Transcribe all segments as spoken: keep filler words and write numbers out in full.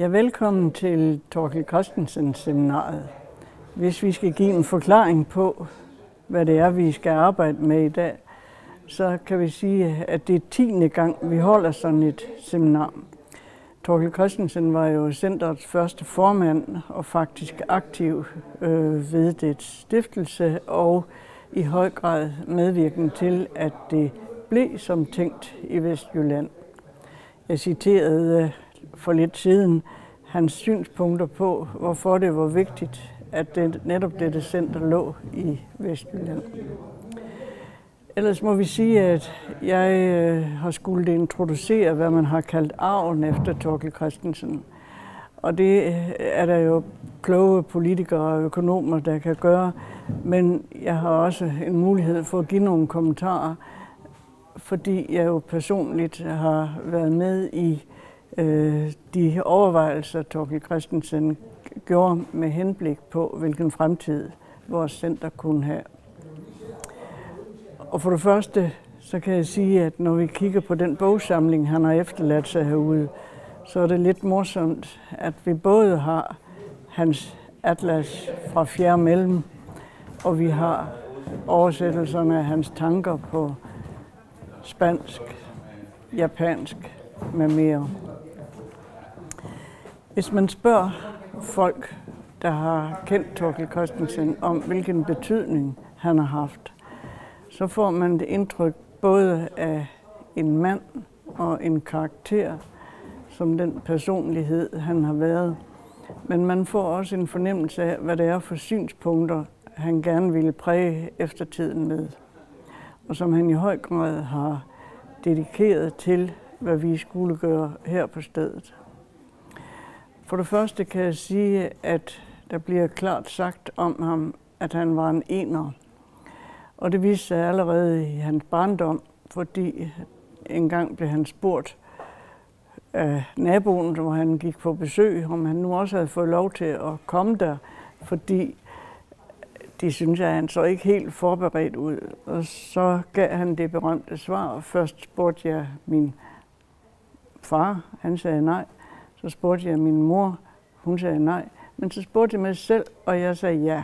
Ja, velkommen til Thorkild Christensen seminaret. Hvis vi skal give en forklaring på, hvad det er, vi skal arbejde med i dag, så kan vi sige, at det er tiende gang, vi holder sådan et seminar. Thorkild Christensen var jo centerets første formand og faktisk aktiv øh, ved dets stiftelse og i høj grad medvirkende til, at det blev som tænkt i Vestjylland. Jeg citerede for lidt siden hans synspunkter på, hvorfor det var vigtigt, at det, netop dette center lå i Vestjylland. Ellers må vi sige, at jeg øh, har skulle introducere, hvad man har kaldt arven efter Thorkild Christensen. Og det er der jo kloge politikere og økonomer, der kan gøre. Men jeg har også en mulighed for at give nogle kommentarer, fordi jeg jo personligt har været med i øh, de overvejelser, Thorkild Christensen gjorde med henblik på, hvilken fremtid vores center kunne have. Og for det første, så kan jeg sige, at når vi kigger på den bogsamling, han har efterladt sig herude, så er det lidt morsomt, at vi både har hans atlas fra fjerde mellem, og vi har oversættelserne af hans tanker på spansk, japansk med mere. Hvis man spørger folk, der har kendt Thorkild Christensen, om hvilken betydning han har haft, så får man det indtryk både af en mand og en karakter, som den personlighed, han har været. Men man får også en fornemmelse af, hvad det er for synspunkter, han gerne ville præge eftertiden med. Og som han i høj grad har dedikeret til, hvad vi skulle gøre her på stedet. For det første kan jeg sige, at der bliver klart sagt om ham, at han var en ener. Og det viste sig allerede i hans barndom, fordi engang blev han spurgt af naboen, hvor han gik på besøg, om han nu også havde fået lov til at komme der, fordi de synes, at han så ikke helt forberedt ud. Og så gav han det berømte svar. Først spurgte jeg min far, han sagde nej. Så spurgte jeg min mor, hun sagde nej. Men så spurgte jeg mig selv, og jeg sagde ja.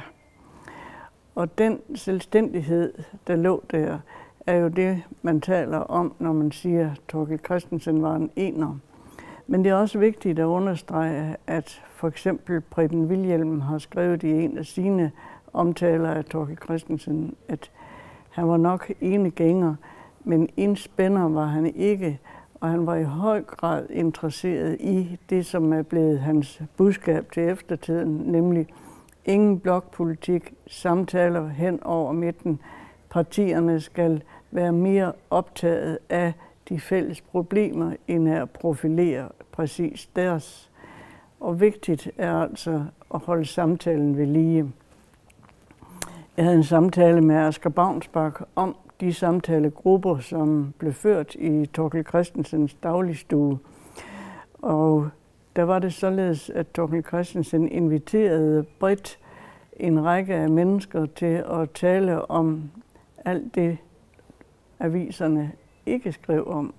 Og den selvstændighed, der lå der, er jo det, man taler om, når man siger, at Thorkild Christensen var en ener. Men det er også vigtigt at understrege, at for eksempel Preben Wilhjelm har skrevet i en af sine omtaler af Thorkild Christensen, at han var nok enegænger, men indspænder var han ikke, og han var i høj grad interesseret i det, som er blevet hans budskab til eftertiden, nemlig ingen blokpolitik, samtaler hen over midten. Partierne skal være mere optaget af de fælles problemer, end at profilere præcis deres. Og vigtigt er altså at holde samtalen ved lige. Jeg havde en samtale med Asger Baunsbak om de samtalegrupper, som blev ført i Thorkild Christensens dagligstue. Og der var det således, at Thorkild Christensen inviterede bredt en række af mennesker til at tale om alt det, aviserne ikke skrev om.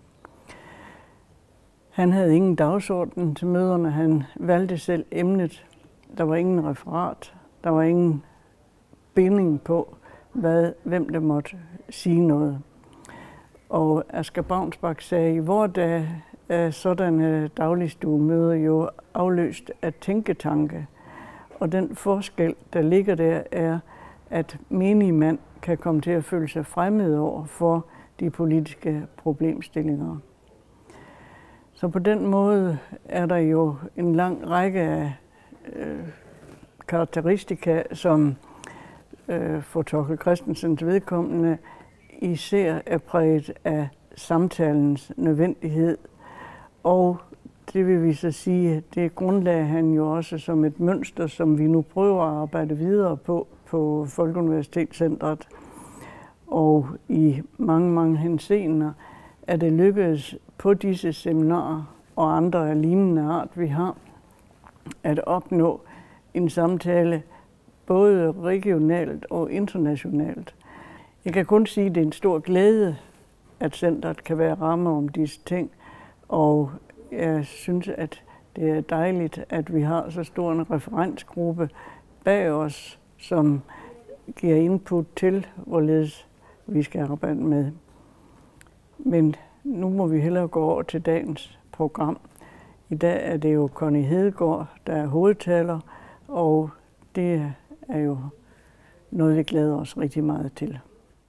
Han havde ingen dagsorden til møderne, han valgte selv emnet. Der var ingen referat, der var ingen binding på, hvad, hvem der måtte sige noget. Og Asger Baunsbak sagde, i vor dag er sådanne dagligstuemøder jo afløst af tænketanke. Og den forskel, der ligger der, er, at menig mand kan komme til at føle sig fremmed over for de politiske problemstillinger. Så på den måde er der jo en lang række af øh, karakteristika, som øh, for Thorkild Christensens vedkommende især er præget af samtalens nødvendighed. Og det vil vi så sige, det grundlagde han jo også som et mønster, som vi nu prøver at arbejde videre på på Folkeuniversitetscentret. Og i mange, mange henseender er det lykkedes på disse seminarer og andre af lignende art, vi har, at opnå en samtale både regionalt og internationalt. Jeg kan kun sige, at det er en stor glæde, at centret kan være ramme om disse ting, og jeg synes, at det er dejligt, at vi har så stor en referensgruppe bag os, som giver input til, hvorledes vi skal arbejde med. Men nu må vi hellere gå over til dagens program. I dag er det jo Connie Hedegaard, der er hovedtaler, og det er jo noget, vi glæder os rigtig meget til.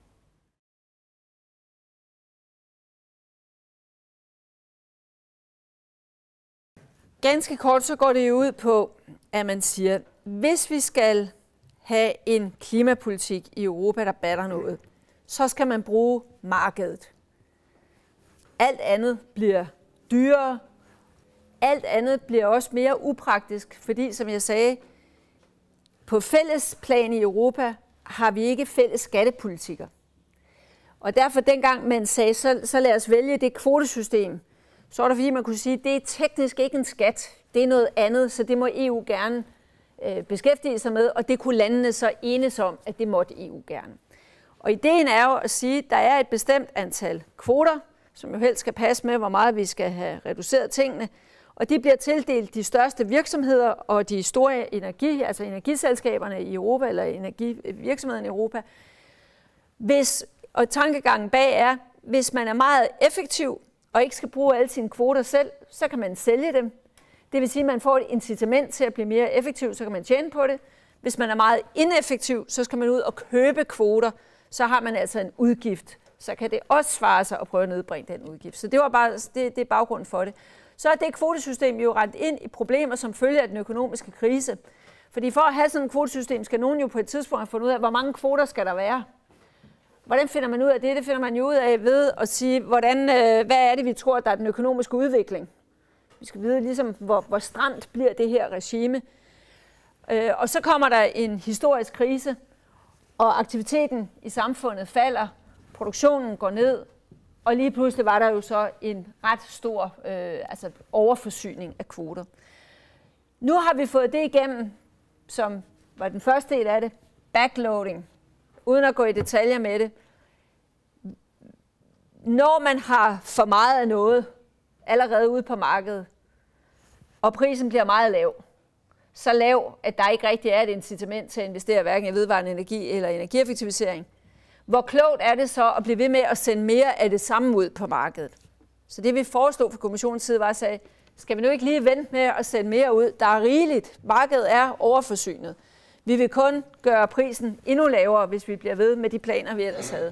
Ganske kort så går det jo ud på, at man siger, hvis vi skal have en klimapolitik i Europa, der batter noget, så skal man bruge markedet. Alt andet bliver dyrere. Alt andet bliver også mere upraktisk, fordi, som jeg sagde, på fælles plan i Europa har vi ikke fælles skattepolitikker. Og derfor dengang man sagde, så, så lad os vælge det kvotesystem, så var det fordi, man kunne sige, at det er teknisk ikke en skat. Det er noget andet, så det må E U gerne øh, beskæftige sig med, og det kunne landene så enes om, at det måtte E U gerne. Og ideen er jo at sige, at der er et bestemt antal kvoter, som jo helst skal passe med, hvor meget vi skal have reduceret tingene, og de bliver tildelt de største virksomheder og de store energi, altså energiselskaberne i Europa, eller energivirksomhederne i Europa. Hvis, og tankegangen bag er, hvis man er meget effektiv og ikke skal bruge alle sine kvoter selv, så kan man sælge dem. Det vil sige, at man får et incitament til at blive mere effektiv, så kan man tjene på det. Hvis man er meget ineffektiv, så skal man ud og købe kvoter, så har man altså en udgift. Så kan det også svare sig at prøve at nedbringe den udgift. Så det var bare det, det er baggrunden for det. Så er det kvotesystem jo rendt ind i problemer, som følger af den økonomiske krise. Fordi for at have sådan et kvotesystem, skal nogen jo på et tidspunkt have fundet ud af, hvor mange kvoter skal der være. Hvordan finder man ud af det? Det finder man jo ud af ved at sige, hvordan, hvad er det, vi tror, der er den økonomiske udvikling. Vi skal vide, ligesom, hvor, hvor stramt bliver det her regime. Og så kommer der en historisk krise, og aktiviteten i samfundet falder, produktionen går ned, og lige pludselig var der jo så en ret stor øh, altså overforsyning af kvoter. Nu har vi fået det igennem, som var den første del af det, backloading, uden at gå i detaljer med det. Når man har for meget af noget allerede ude på markedet, og prisen bliver meget lav, så lav, at der ikke rigtig er et incitament til at investere hverken i vedvarende energi eller energieffektivisering. Hvor klogt er det så at blive ved med at sende mere af det samme ud på markedet? Så det vi foreslog fra kommissionens side var at sige, skal vi nu ikke lige vente med at sende mere ud? Der er rigeligt. Markedet er overforsynet. Vi vil kun gøre prisen endnu lavere, hvis vi bliver ved med de planer, vi ellers havde.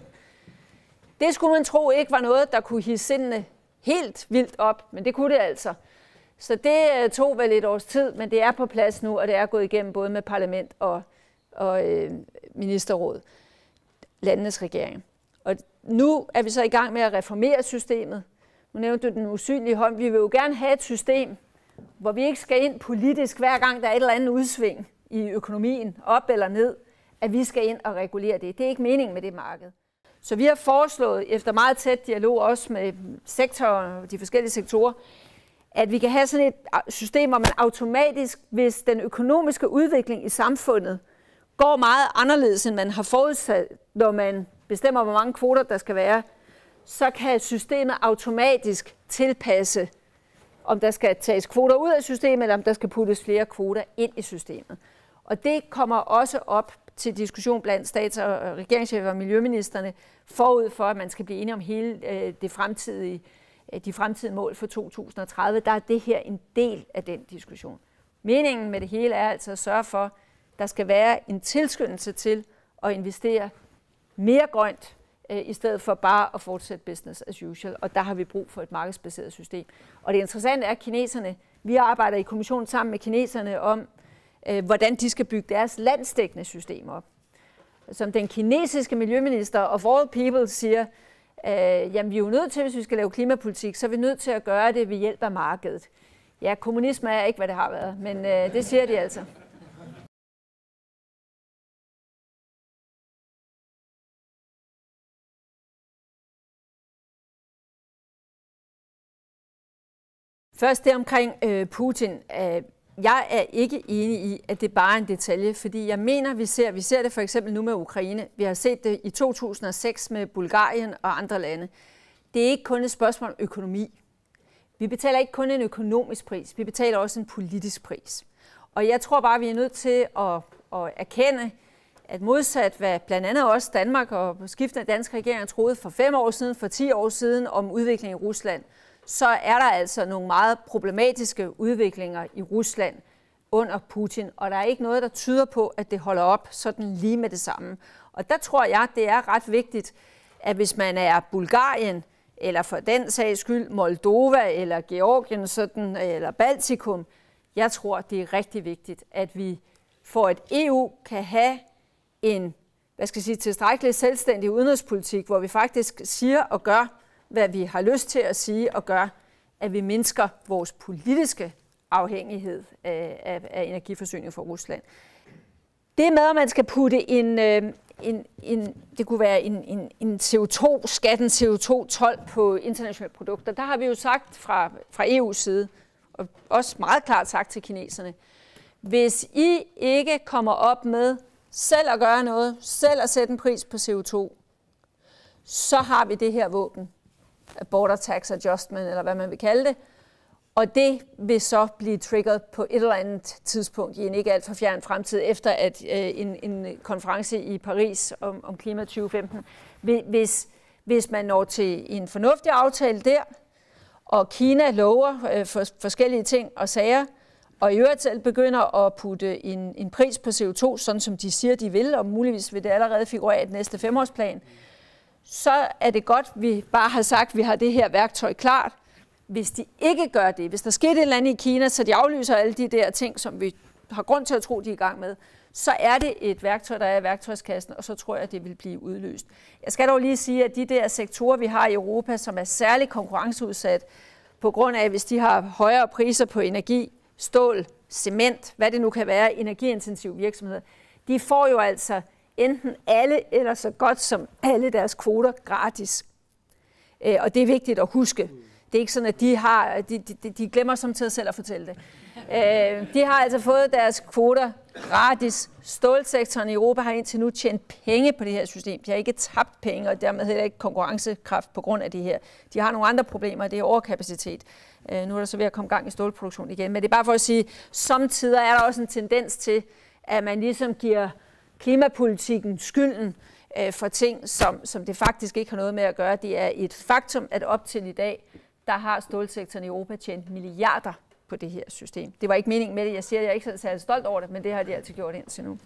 Det skulle man tro ikke var noget, der kunne hisse sindene helt vildt op, men det kunne det altså. Så det tog vel et års tid, men det er på plads nu, og det er gået igennem både med parlament og, og øh, ministerråd, landenes regering. Og nu er vi så i gang med at reformere systemet. Nu nævnte du den usynlige hånd. Vi vil jo gerne have et system, hvor vi ikke skal ind politisk, hver gang der er et eller andet udsving i økonomien, op eller ned, at vi skal ind og regulere det. Det er ikke meningen med det marked. Så vi har foreslået, efter meget tæt dialog også med sektorer, de forskellige sektorer, at vi kan have sådan et system, hvor man automatisk, hvis den økonomiske udvikling i samfundet går meget anderledes, end man har forudsat, når man bestemmer, hvor mange kvoter der skal være, så kan systemet automatisk tilpasse, om der skal tages kvoter ud af systemet, eller om der skal puttes flere kvoter ind i systemet. Og det kommer også op til diskussion blandt stats- og regeringschefer og miljøministerne, forud for, at man skal blive enige om hele det fremtidige, de fremtidige mål for to tusind og tredive. Der er det her en del af den diskussion. Meningen med det hele er altså at sørge for, at der skal være en tilskyndelse til at investere mere grønt, i stedet for bare at fortsætte business as usual. Og der har vi brug for et markedsbaseret system. Og det interessante er, at kineserne, vi arbejder i kommissionen sammen med kineserne om, hvordan de skal bygge deres landsdækkende system op. Som den kinesiske miljøminister of all people siger, øh, jamen vi er jo nødt til, hvis vi skal lave klimapolitik, så er vi nødt til at gøre det ved hjælp af markedet. Ja, kommunisme er ikke, hvad det har været, men øh, det siger de altså. Først det omkring øh, Putin. Øh, jeg er ikke enig i, at det bare er en detalje, fordi jeg mener, vi ser, vi ser det for eksempel nu med Ukraine. Vi har set det i to tusind og seks med Bulgarien og andre lande. Det er ikke kun et spørgsmål om økonomi. Vi betaler ikke kun en økonomisk pris, vi betaler også en politisk pris. Og jeg tror bare, vi er nødt til at, at erkende, at modsat hvad blandt andet også Danmark og skiftende danske regeringer troede for fem år siden, for ti år siden om udviklingen i Rusland, så er der altså nogle meget problematiske udviklinger i Rusland under Putin, og der er ikke noget, der tyder på, at det holder op sådan lige med det samme. Og der tror jeg, det er ret vigtigt, at hvis man er Bulgarien, eller for den sags skyld Moldova, eller Georgien, sådan, eller Baltikum, jeg tror, det er rigtig vigtigt, at vi for et E U kan have en hvad skal jeg sige, tilstrækkelig selvstændig udenrigspolitik, hvor vi faktisk siger og gør, hvad vi har lyst til at sige og gøre, at vi mindsker vores politiske afhængighed af, af, af energiforsyning fra Rusland. Det med, at man skal putte en, en, en det kunne være en, en, en C O to skat, en C O to told på internationale produkter, der har vi jo sagt fra, fra E U's side, og også meget klart sagt til kineserne, hvis I ikke kommer op med selv at gøre noget, selv at sætte en pris på C O to, så har vi det her våben, border tax adjustment, eller hvad man vil kalde det, og det vil så blive triggeret på et eller andet tidspunkt i en ikke alt for fjern fremtid, efter at øh, en, en konference i Paris om, om klima tyve femten. Hvis, hvis man når til en fornuftig aftale der, og Kina lover øh, for, forskellige ting og sager, og i øvrigt selv begynder at putte en, en pris på C O to, sådan som de siger, de vil, og muligvis vil det allerede figurere i den næste femårsplan, så er det godt, vi bare har sagt, at vi har det her værktøj klart. Hvis de ikke gør det, hvis der sker et eller andet i Kina, så de aflyser alle de der ting, som vi har grund til at tro, de er i gang med, så er det et værktøj, der er i værktøjskassen, og så tror jeg, at det vil blive udløst. Jeg skal dog lige sige, at de der sektorer, vi har i Europa, som er særligt konkurrenceudsat, på grund af, hvis de har højere priser på energi, stål, cement, hvad det nu kan være, energiintensive virksomheder, de får jo altså enten alle eller så godt som alle deres kvoter gratis. Og det er vigtigt at huske. Det er ikke sådan, at de har, de, de, de glemmer samtidig selv at fortælle det. De har altså fået deres kvoter gratis. Stålsektoren i Europa har indtil nu tjent penge på det her system. De har ikke tabt penge, og dermed heller ikke konkurrencekraft på grund af det her. De har nogle andre problemer, det er overkapacitet. Nu er der så ved at komme gang i stålproduktion igen. Men det er bare for at sige, samtidig er der også en tendens til, at man ligesom giver klimapolitikken skylden for ting, som, som det faktisk ikke har noget med at gøre. Det er et faktum, at op til i dag, der har stålsektoren i Europa tjent milliarder på det her system. Det var ikke meningen med det. Jeg siger, at jeg er ikke særlig stolt over det, men det har de altid gjort indtil nu.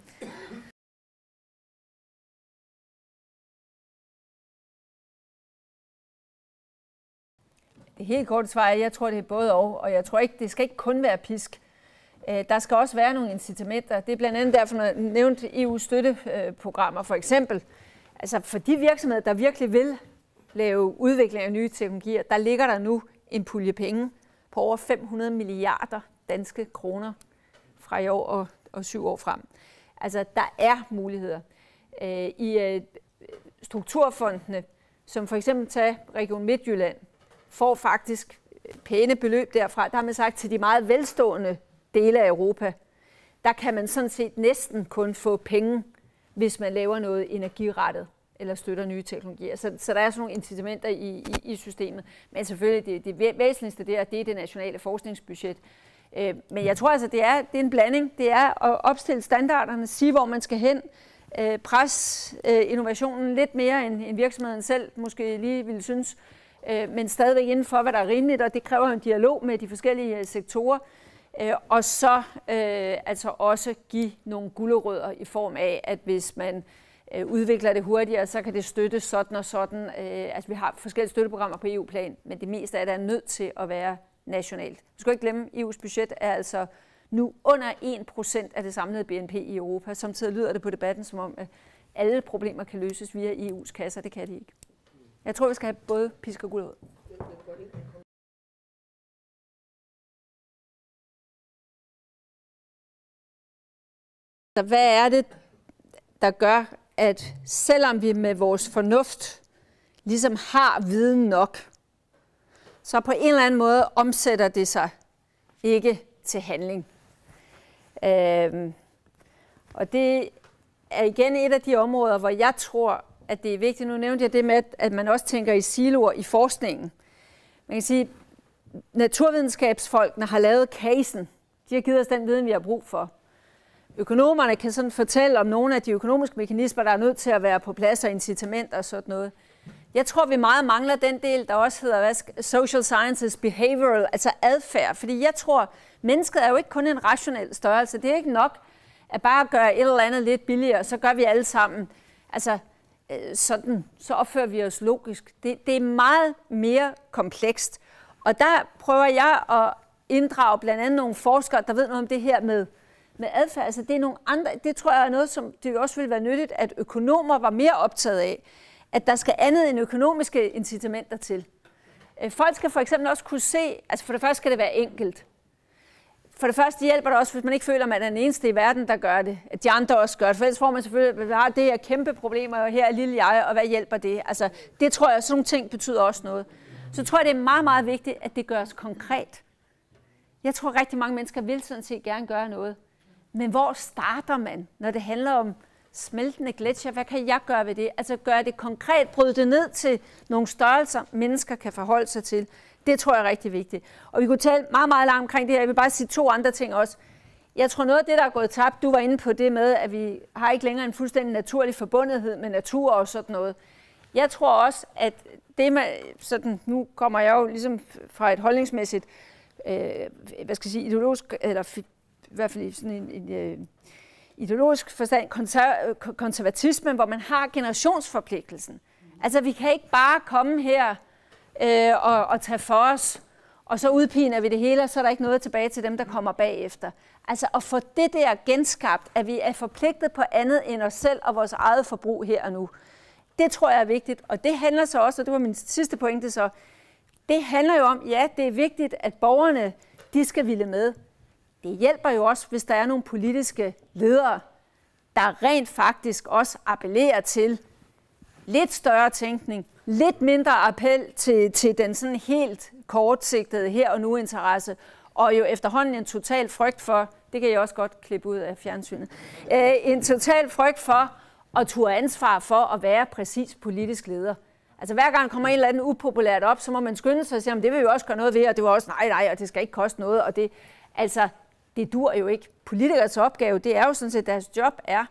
Det helt korte svar er, jeg tror, det er både og, og jeg tror ikke, det skal ikke kun være pisk. Der skal også være nogle incitamenter. Det er blandt andet derfor, når jeg nævnte E U's støtteprogrammer for eksempel. Altså for de virksomheder, der virkelig vil lave udvikling af nye teknologier, der ligger der nu en pulje penge på over fem hundrede milliarder danske kroner fra i år og, og syv år frem. Altså der er muligheder. I strukturfondene, som for eksempel tager Region Midtjylland, får faktisk pæne beløb derfra. Der har man sagt til de meget velstående dele af Europa, der kan man sådan set næsten kun få penge, hvis man laver noget energirettet eller støtter nye teknologier. Så, så der er sådan nogle incitamenter i, i, i systemet. Men selvfølgelig, det, det væsentligste der, det er det nationale forskningsbudget. Øh, men jeg tror altså, det er, det er en blanding. Det er at opstille standarderne, sige, hvor man skal hen, øh, presse øh, innovationen lidt mere, end, end virksomheden selv måske lige ville synes, øh, men stadigvæk inden for, hvad der er rimeligt, og det kræver en dialog med de forskellige sektorer. Øh, og så øh, altså også give nogle gulerødder i form af, at hvis man øh, udvikler det hurtigere, så kan det støttes sådan og sådan. Øh, altså vi har forskellige støtteprogrammer på E U-plan, men det meste af det er nødt til at være nationalt. Vi skal ikke glemme, at E U's budget er altså nu under en procent af det samlede B N P i Europa. Samtidig lyder det på debatten, som om at alle problemer kan løses via E U's kasser. Det kan de ikke. Jeg tror, vi skal have både pisk og gulerod. Så hvad er det, der gør, at selvom vi med vores fornuft ligesom har viden nok, så på en eller anden måde omsætter det sig ikke til handling. Øhm, og det er igen et af de områder, hvor jeg tror, at det er vigtigt. Nu nævnte jeg det med, at man også tænker i siloer i forskningen. Man kan sige, naturvidenskabsfolkene har lavet casen. De har givet os den viden, vi har brug for. Økonomerne kan sådan fortælle om nogle af de økonomiske mekanismer, der er nødt til at være på plads, og incitamenter og sådan noget. Jeg tror, vi meget mangler den del, der også hedder hvad, social sciences, behavioral, altså adfærd. Fordi jeg tror, mennesket er jo ikke kun en rationel størrelse. Det er ikke nok at bare gøre et eller andet lidt billigere, så gør vi alle sammen. Altså, sådan, så opfører vi os logisk. Det, det er meget mere komplekst. Og der prøver jeg at inddrage blandt andet nogle forskere, der ved noget om det her med, med adfærd. Altså, det er nogle andre, det tror jeg er noget, som det også ville være nyttigt, at økonomer var mere optaget af, at der skal andet end økonomiske incitamenter til. Folk skal for eksempel også kunne se, altså for det første skal det være enkelt. For det første hjælper det også, hvis man ikke føler, at man er den eneste i verden, der gør det. At de andre også gør det. For ellers får man selvfølgelig, at der har det her kæmpe problemer, og her er lille jeg, og hvad hjælper det? Altså, det tror jeg, sådan nogle ting betyder også noget. Så tror jeg, det er meget, meget vigtigt, at det gøres konkret. Jeg tror, rigtig mange mennesker vil sådan set gerne gøre noget. Men hvor starter man, når det handler om smeltende gletsjer? Hvad kan jeg gøre ved det? Altså gøre det konkret, bryde det ned til nogle størrelser, mennesker kan forholde sig til. Det tror jeg er rigtig vigtigt. Og vi kunne tale meget, meget langt omkring det her. Jeg vil bare sige to andre ting også. Jeg tror noget af det, der er gået tabt, du var inde på det med, at vi har ikke længere en fuldstændig naturlig forbundethed med natur og sådan noget. Jeg tror også, at det med, sådan, nu kommer jeg jo ligesom fra et holdningsmæssigt, øh, hvad skal jeg sige, ideologisk, eller i hvert fald sådan en, en øh, ideologisk forstand, konser, konservatisme, hvor man har generationsforpligtelsen. Altså, vi kan ikke bare komme her øh, og, og tage for os, og så udpiner vi det hele, og så er der ikke noget tilbage til dem, der kommer bagefter. Altså, at få det der genskabt, at vi er forpligtet på andet end os selv og vores eget forbrug her og nu. Det tror jeg er vigtigt, og det handler så også, og det var min sidste pointe så, det handler jo om, ja, det er vigtigt, at borgerne, de skal ville med. Det hjælper jo også, hvis der er nogle politiske ledere, der rent faktisk også appellerer til lidt større tænkning, lidt mindre appel til, til den sådan helt kortsigtede her og nu interesse, og jo efterhånden en total frygt for, det kan jeg også godt klippe ud af fjernsynet, øh, en total frygt for at turde ansvar for at være præcis politisk leder. Altså hver gang kommer en eller anden upopulært op, så må man skynde sig og sige, det vil vi også gøre noget ved, og det var også nej, nej, og det skal ikke koste noget, og det, altså, det dur jo ikke. Politikers opgave, det er jo sådan set, deres job er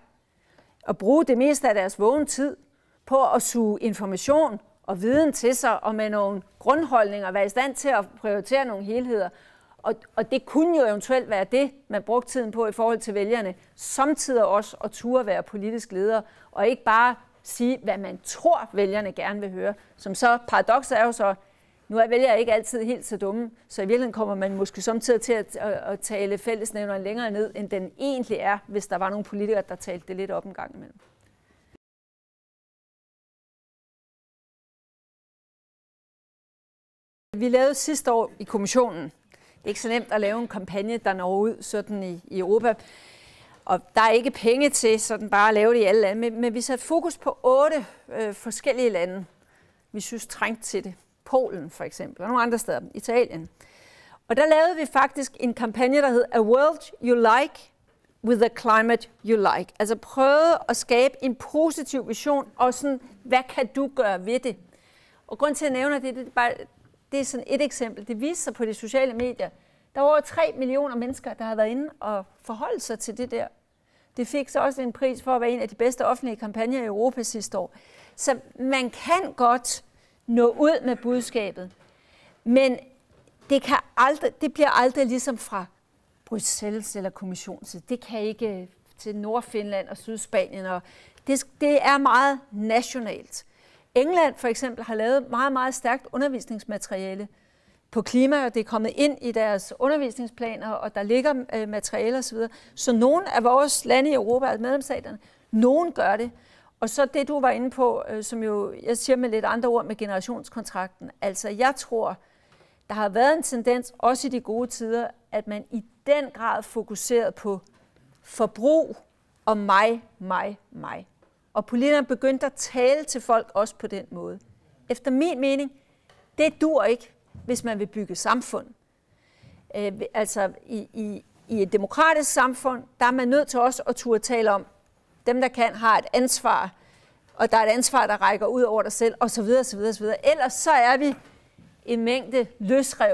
at bruge det meste af deres vågne tid på at suge information og viden til sig, og med nogle grundholdninger være i stand til at prioritere nogle helheder. Og, og det kunne jo eventuelt være det, man brugte tiden på i forhold til vælgerne. Samtidig også at turde være politisk leder, og ikke bare sige, hvad man tror, vælgerne gerne vil høre. Som så paradokset er jo så, nu er vælgere ikke altid helt så dumme, så i virkeligheden kommer man måske samtidig til at, at, at tale fællesnævneren længere ned, end den egentlig er, hvis der var nogle politikere, der talte det lidt op en gang imellem. Vi lavede sidste år i kommissionen. Det er ikke så nemt at lave en kampagne, der når ud sådan i, i Europa. Og der er ikke penge til sådan bare at lave det i alle lande. Men, men vi satte fokus på otte øh, forskellige lande. Vi synes trængt til det. Polen for eksempel, og nogle andre steder, Italien. Og der lavede vi faktisk en kampagne, der hed A World You Like with a Climate You Like. Altså prøvede at skabe en positiv vision, og sådan, hvad kan du gøre ved det? Og grund til at nævne det, det er, bare, det er sådan et eksempel. Det viste sig på de sociale medier. Der var over tre millioner mennesker, der havde været inde og forholdt sig til det der. Det fik så også en pris for at være en af de bedste offentlige kampagner i Europa sidste år. Så man kan godt nå ud med budskabet, men det, kan aldrig, det bliver aldrig ligesom fra Bruxelles eller kommissionen. Det kan ikke til Nordfinland og Sydspanien. Og det, det er meget nationalt. England for eksempel har lavet meget, meget stærkt undervisningsmateriale på klima, og det er kommet ind i deres undervisningsplaner, og der ligger øh, materialer osv. Så nogle af vores lande i Europa, altså medlemsstaterne, nogen gør det. Og så det, du var inde på, øh, som jo, jeg siger med lidt andre ord, med generationskontrakten. Altså, jeg tror, der har været en tendens, også i de gode tider, at man i den grad fokuseret på forbrug og mig, mig, mig. Og politikerne begyndte at tale til folk også på den måde. Efter min mening, det dur ikke, hvis man vil bygge samfund. Øh, altså, i, i, i et demokratisk samfund, der er man nødt til også at turde tale om, dem, der kan, har et ansvar, og der er et ansvar, der rækker ud over dig selv, osv., osv., osv. Ellers så er vi en mængde løsrevne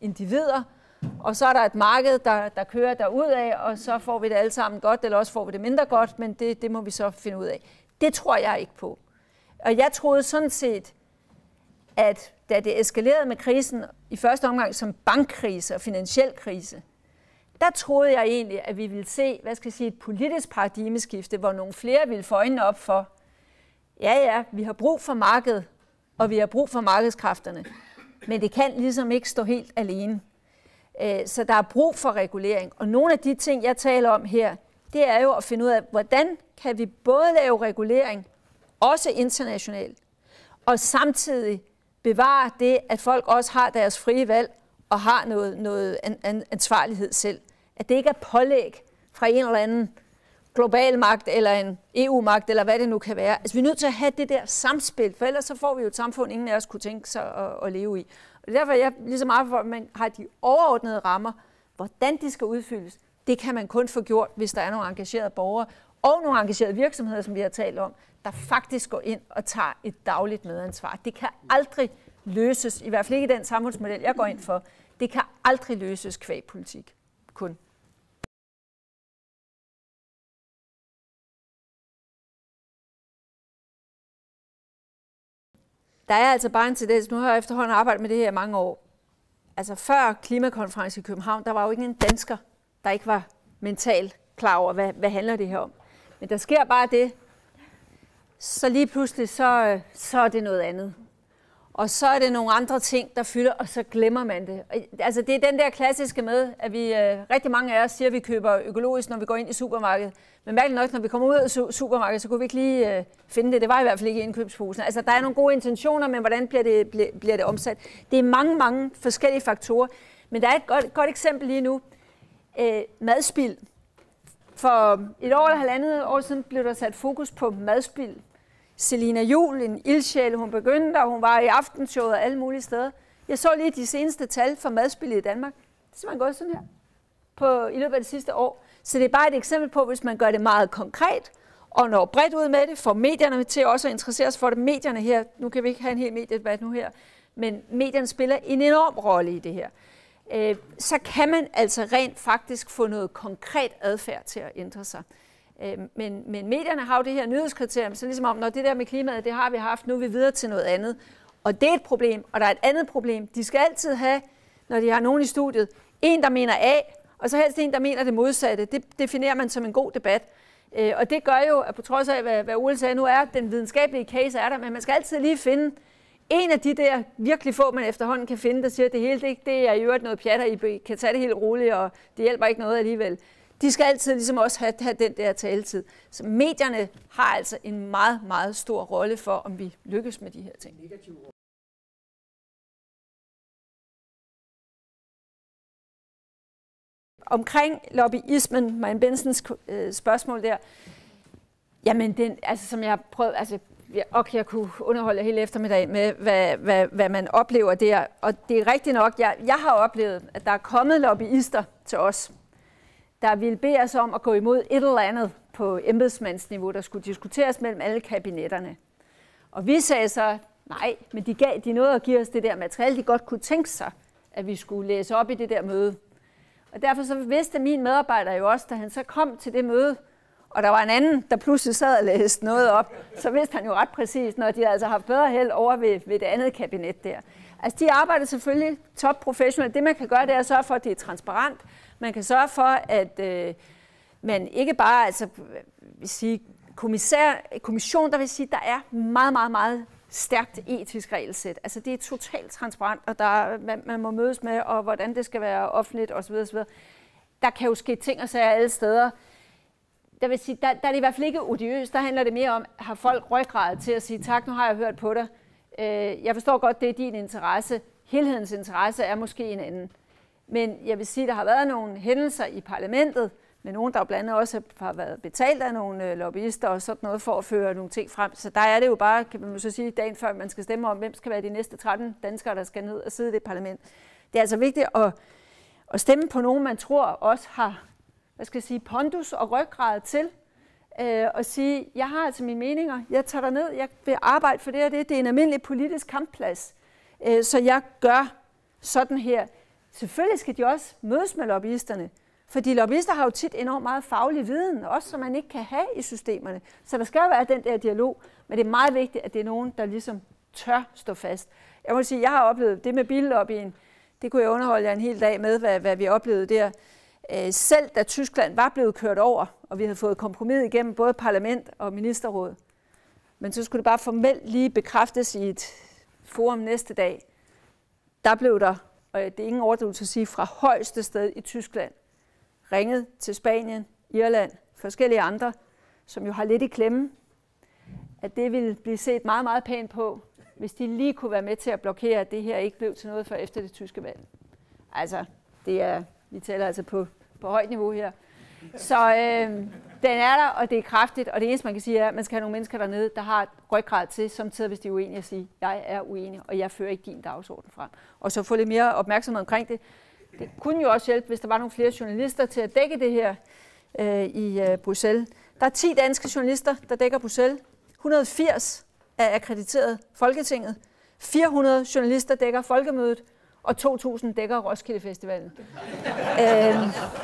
individer, og så er der et marked, der, der kører derudad, og så får vi det alle sammen godt, eller også får vi det mindre godt, men det, det må vi så finde ud af. Det tror jeg ikke på. Og jeg troede sådan set, at da det eskalerede med krisen, i første omgang som bankkrise og finansiel krise, der troede jeg egentlig, at vi ville se, hvad skal jeg sige, et politisk paradigmeskifte, hvor nogle flere ville få øjnene op for, ja ja, vi har brug for markedet, og vi har brug for markedskræfterne, men det kan ligesom ikke stå helt alene. Så der er brug for regulering, og nogle af de ting, jeg taler om her, det er jo at finde ud af, hvordan kan vi både lave regulering, også internationalt, og samtidig bevare det, at folk også har deres frie valg, og har noget, noget ansvarlighed selv. At det ikke er pålæg fra en eller anden global magt, eller en E U-magt, eller hvad det nu kan være. Altså, vi er nødt til at have det der samspil, for ellers så får vi jo et samfund, ingen af os kunne tænke sig at, at leve i. Og derfor er jeg ligesom meget for, at man har de overordnede rammer, hvordan de skal udfyldes. Det kan man kun få gjort, hvis der er nogle engagerede borgere, og nogle engagerede virksomheder, som vi har talt om, der faktisk går ind og tager et dagligt medansvar. Det kan aldrig løses, i hvert fald ikke i den samfundsmodel, jeg går ind for, det kan aldrig løses kvæg politik. Kun. Der er altså bare en tendens, nu har jeg efterhånden arbejdet med det her i mange år. Altså før klimakonferencen i København, der var jo ikke en dansker, der ikke var mentalt klar over, hvad, hvad handler det her om. Men der sker bare det, så lige pludselig, så, så er det noget andet. Og så er det nogle andre ting, der fylder, og så glemmer man det. Altså det er den der klassiske med, at vi øh, rigtig mange af os siger, at vi køber økologisk, når vi går ind i supermarkedet. Men mærkeligt nok, når vi kommer ud af su- supermarkedet, så kunne vi ikke lige øh, finde det. Det var i hvert fald ikke i indkøbsposen. Altså der er nogle gode intentioner, men hvordan bliver det, bliver, bliver det omsat? Det er mange, mange forskellige faktorer. Men der er et godt, godt eksempel lige nu. Øh, madspild. For et år eller halvandet år siden blev der sat fokus på madspild. Selina Juhl, en ildsjæl, hun begyndte, og hun var i aftenshowet og alle mulige steder. Jeg så lige de seneste tal for madspild i Danmark. Det er simpelthen gået sådan her på, i løbet af det sidste år. Så det er bare et eksempel på, hvis man gør det meget konkret, og når bredt ud med det, får medierne til også at interessere sig for det. Medierne her, nu kan vi ikke have en hel mediedebat nu her, men medierne spiller en enorm rolle i det her. Øh, så kan man altså rent faktisk få noget konkret adfærd til at ændre sig. Men, men medierne har jo det her nyhedskriterium, så ligesom om, når det der med klimaet, det har vi haft, nu er vi videre til noget andet. Og det er et problem, og der er et andet problem. De skal altid have, når de har nogen i studiet, en, der mener A, og så helst en, der mener det modsatte. Det definerer man som en god debat. Og det gør jo, at på trods af, hvad, hvad Ole sagde, nu er den videnskabelige case er der, men man skal altid lige finde en af de der virkelig få, man efterhånden kan finde, der siger, at det hele det, det er i øvrigt noget pjat, og I kan tage det helt roligt, og det hjælper ikke noget alligevel. De skal altid ligesom også have, have den der taletid. Så medierne har altså en meget, meget stor rolle for, om vi lykkes med de her ting. Omkring lobbyismen, Marianne Bensens øh, spørgsmål der, jamen den, altså som jeg har prøvet, altså og jeg kunne underholde hele eftermiddag med, hvad, hvad, hvad man oplever der. Og det er rigtigt nok, jeg, jeg har oplevet, at der er kommet lobbyister til os, der ville bede os om at gå imod et eller andet på embedsmandsniveau, der skulle diskuteres mellem alle kabinetterne. Og vi sagde så, nej, men de, gav, de nåede at give os det der materiale, de godt kunne tænke sig, at vi skulle læse op i det der møde. Og derfor så vidste min medarbejder jo også, da han så kom til det møde, og der var en anden, der pludselig sad og læste noget op, så vidste han jo ret præcis, når de altså har bedre held over ved, ved det andet kabinet der. Altså de arbejder selvfølgelig top professionelt. Det man kan gøre, det er at sørge for, at det er transparent. Man kan sørge for, at øh, man ikke bare, altså vil sige, kommissær, kommission, der vil sige, der er meget, meget, meget stærkt etisk regelsæt. Altså det er totalt transparent, og der er, man, man må mødes med, og hvordan det skal være offentligt osv. osv. Der kan jo ske ting og sager alle steder. Der vil sige, der, der er det i hvert fald ikke odiøst. Der handler det mere om, har folk ryggrad til at sige, tak, nu har jeg hørt på dig. Jeg forstår godt, det er din interesse. Helhedens interesse er måske en anden. Men jeg vil sige, der har været nogle hændelser i parlamentet, med nogen, der blandt andet også har været betalt af nogle lobbyister og sådan noget for at føre nogle ting frem. Så der er det jo bare, kan man så sige, dagen før man skal stemme om, hvem skal være de næste tretten danskere, der skal ned og sidde i det parlament. Det er altså vigtigt at, at stemme på nogen, man tror også har, hvad skal jeg sige, pondus og ryggrad til, øh, og sige, jeg har altså mine meninger, jeg tager dig ned, jeg vil arbejde for det og det, det er en almindelig politisk kampplads, øh, så jeg gør sådan her. Selvfølgelig skal de også mødes med lobbyisterne, fordi lobbyister har jo tit enormt meget faglig viden, også som man ikke kan have i systemerne. Så der skal jo være den der dialog, men det er meget vigtigt, at det er nogen, der ligesom tør stå fast. Jeg må sige, jeg har oplevet det med billobbyen. Det kunne jeg underholde jer en hel dag med, hvad, hvad vi oplevede der. Selv da Tyskland var blevet kørt over, og vi havde fået kompromis igennem både parlament og ministerråd, men så skulle det bare formelt lige bekræftes i et forum næste dag. Der blev der, og det er ingen overdrivelse at sige, fra højeste sted i Tyskland, ringet til Spanien, Irland, forskellige andre, som jo har lidt i klemme, at det ville blive set meget, meget pænt på, hvis de lige kunne være med til at blokere, at det her ikke blev til noget for efter det tyske valg. Altså, det er, vi taler altså på, på højt niveau her. Så øh, den er der, og det er kraftigt, og det eneste, man kan sige, er, at man skal have nogle mennesker dernede, der har et ryggrad til, samtidig hvis de er uenige, at sige, jeg er uenig, og jeg fører ikke din dagsorden frem. Og så få lidt mere opmærksomhed omkring det. Det kunne jo også hjælpe, hvis der var nogle flere journalister til at dække det her øh, i øh, Bruxelles. Der er ti danske journalister, der dækker Bruxelles. et hundrede og firs er akkrediteret Folketinget. fire hundrede journalister dækker Folkemødet, og to tusind dækker Roskilde Festivalen. øh,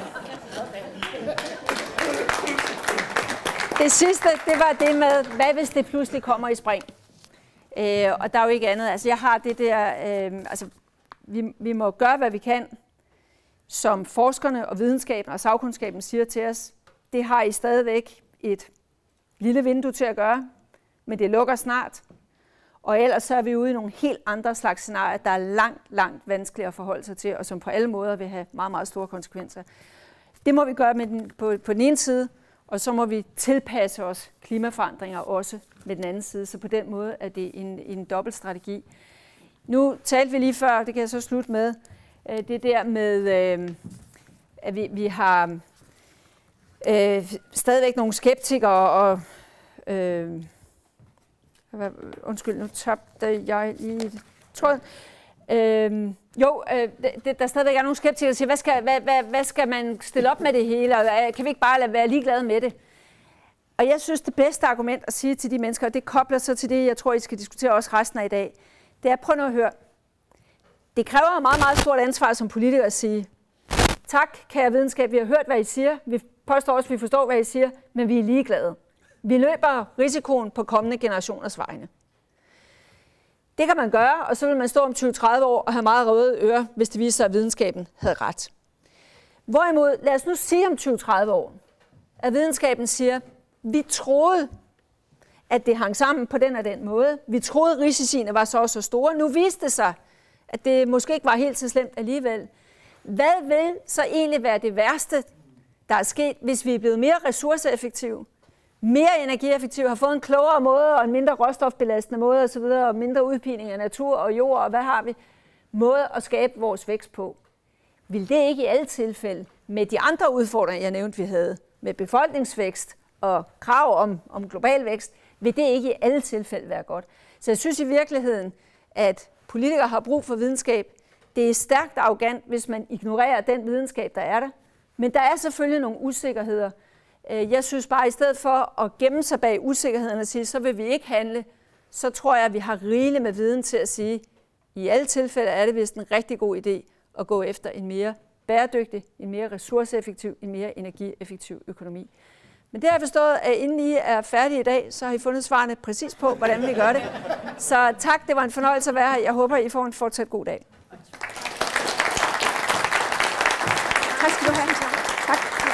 det sidste, det var det med, hvad hvis det pludselig kommer i spring? Øh, og der er jo ikke andet. Altså, jeg har det der, øh, altså, vi, vi må gøre, hvad vi kan, som forskerne og videnskaben og sagkundskaben siger til os. Det har I stadigvæk et lille vindue til at gøre, men det lukker snart. Og ellers så er vi ude i nogle helt andre slags scenarier, der er langt, langt vanskeligere at forholde sig til, og som på alle måder vil have meget, meget store konsekvenser. Det må vi gøre med den, på, på den ene side, og så må vi tilpasse os klimaforandringer også med den anden side. Så på den måde er det en, en dobbelt strategi. Nu talte vi lige før, det kan jeg så slutte med, det der med, at vi, vi har øh, stadigvæk nogle skeptikere, og øh, undskyld, nu tabte jeg lige tråden. Øh, jo, øh, det, der stadigvæk er nogle skeptikere, der siger, hvad skal, hvad, hvad, hvad skal man stille op med det hele, og kan vi ikke bare lade være ligeglade med det? Og jeg synes, det bedste argument at sige til de mennesker, og det kobler så til det, jeg tror, I skal diskutere også resten af i dag, det er, prøv nu at høre. Det kræver meget, meget stort ansvar som politiker at sige, tak, kære videnskab, vi har hørt, hvad I siger, vi påstår også, at vi forstår, hvad I siger, men vi er ligeglade. Vi løber risikoen på kommende generationers vegne. Det kan man gøre, og så vil man stå om tyve til tredive år og have meget røde ører, hvis det viser sig, at videnskaben havde ret. Hvorimod, lad os nu sige om tyve til tredive år, at videnskaben siger, vi troede, at det hang sammen på den og den måde. Vi troede, at risiciene var så og så store. Nu viste det sig, at det måske ikke var helt så slemt alligevel. Hvad vil så egentlig være det værste, der er sket, hvis vi er blevet mere ressourceeffektive, mere energieffektive, har fået en klogere måde og en mindre råstofbelastende måde osv., og mindre udpining af natur og jord, og hvad har vi? Måde at skabe vores vækst på. Vil det ikke i alle tilfælde, med de andre udfordringer, jeg nævnte, vi havde, med befolkningsvækst og krav om, om global vækst, vil det ikke i alle tilfælde være godt. Så jeg synes i virkeligheden, at politikere har brug for videnskab. Det er stærkt arrogant, hvis man ignorerer den videnskab, der er der. Men der er selvfølgelig nogle usikkerheder. Jeg synes bare, at i stedet for at gemme sig bag usikkerhederne og sige, så vil vi ikke handle, så tror jeg, at vi har rigeligt med viden til at sige, at i alle tilfælde er det vist en rigtig god idé at gå efter en mere bæredygtig, en mere ressourceeffektiv, en mere energieffektiv økonomi. Men det har jeg forstået, at inden I er færdige i dag, så har I fundet svarene præcis på, hvordan vi gør det. Så tak, det var en fornøjelse at være her. Jeg håber, I får en fortsat god dag. Tak skal du have. Tak.